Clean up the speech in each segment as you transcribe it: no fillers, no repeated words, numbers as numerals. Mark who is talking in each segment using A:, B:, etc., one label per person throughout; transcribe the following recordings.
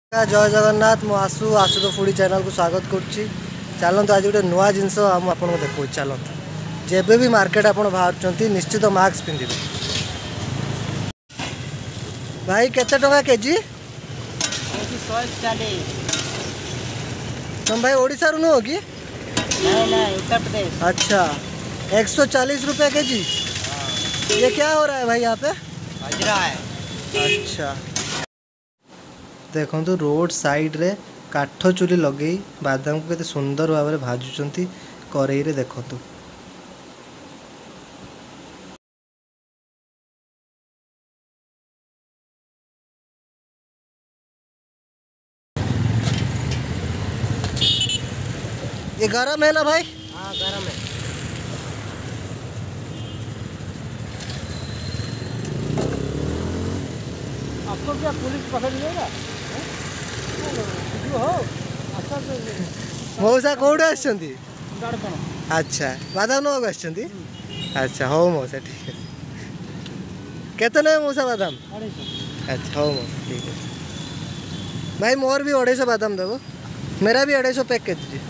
A: जय जगन्नाथ मु आसु आसु तो फूडी चैनल को स्वागत करुच्ची। चलते आज गोटे नुआ जिनस आपको देखो चलते जेबे भी मार्केट आप बाहर निश्चित मास्क पिंधे। भाई केते टंका केजी? तुम भाई ओडिशा नु हो कि?
B: नहीं उत्तर प्रदेश।
A: अच्छा 140 रुपये केजी। ये क्या हो रहा है भाई यहाँ पे?
B: हजरा है।
A: अच्छा देखो रोड साइड रे काठ चूली लगे बादाम को केते सुंदर भाव में भाजुंट कड़ई रे देखो। ये गरम है ना भाई?
B: हाँ गरम है। आपको क्या पुलिस पकड़ लेगा?
A: मौसा कौट आछंती? अच्छा बादाम नवाक आछंती? अच्छा हो मौसा ठीक है। केते ने मौसा बादाम? अच्छा हो मौसा ठीक है भाई। मोर भी 250 बादाम देव। मेरा भी 250 पैक कर दीजिए।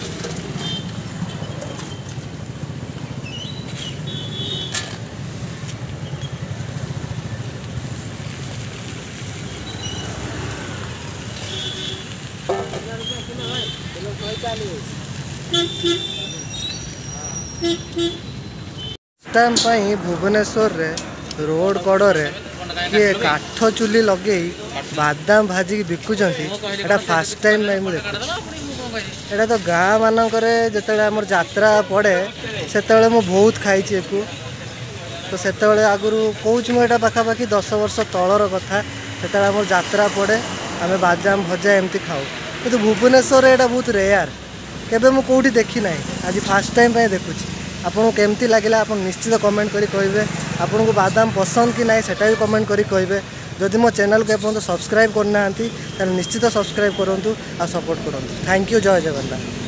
A: टाइम भुवनेश्वर रे रोड कड़े किए काठ चूली लगे बादाम भाजिक बिकुचंती एटा फास्ट टाइम नहीं मुझे देखा। तो गाँ मानक जिते आम यात्रा पड़े से बहुत खाई तो से आगुरी कौच मुझे पाखापाखि 10 वर्ष तलर कथा से आम यात्रा पड़े आम बादाम भजा एमती खाऊ कि भुवनेश्वर एटा बहुत रेयर केबे मु कोठी देखी ना। आज फास्ट टाइम देखुची आपको केमती लगे आप निश्चित कमेंट करी कहिबे। आपन को बादाम पसंद कि ना सेटा भी कमेंट करी कहिबे। जदि मो चैनल को एपर्यंत सब्सक्राइब करना निश्चित सब्सक्राइब करूँ और सपोर्ट करूँ। Thank you. जय जगन्नाथ।